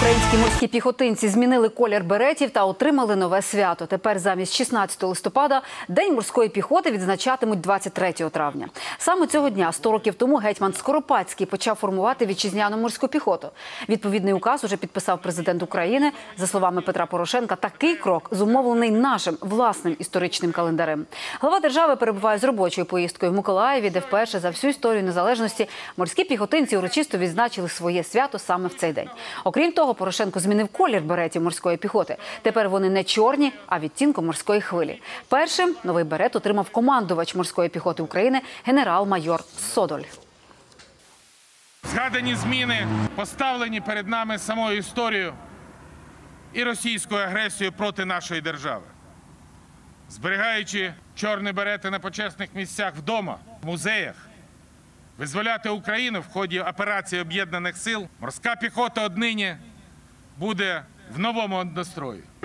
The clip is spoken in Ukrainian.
Українські морські піхотинці змінили колір беретів та отримали нове свято. Тепер замість 16 листопада День морської піхоти відзначатимуть 23 травня. Саме цього дня, 100 років тому, гетьман Скоропадський почав формувати вітчизняну морську піхоту. Відповідний указ уже підписав президент України. За словами Петра Порошенка, такий крок зумовлений нашим власним історичним календарем. Глава держави перебуває з робочою поїздкою в Миколаєві, де вперше за всю історію незалежності морські піхотинці урочисто відзначили своє свято саме в цей день. Окрім того, Порошенко змінив колір беретів морської піхоти. Тепер вони не чорні, а відтінку морської хвилі. Першим новий берет отримав командувач морської піхоти України генерал-майор Содоль. Згадані зміни поставлені перед нами самою історією і російською агресією проти нашої держави. Зберігаючи чорні берети на почесних місцях вдома, в музеях, визволяти Україну в ході операції Об'єднаних сил, морська піхота однині буде в новому настрої.